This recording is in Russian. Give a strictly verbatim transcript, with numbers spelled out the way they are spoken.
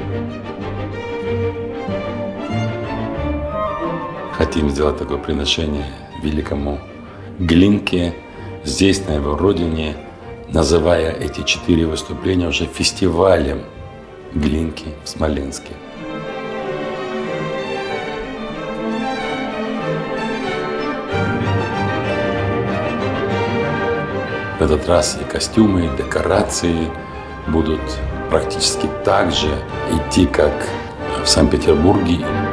Хотим сделать такое приношение великому Глинке здесь, на его родине, называя эти четыре выступления уже фестивалем Глинки в Смоленске. В этот раз и костюмы, и декорации будут практически так же идти, как в Санкт-Петербурге.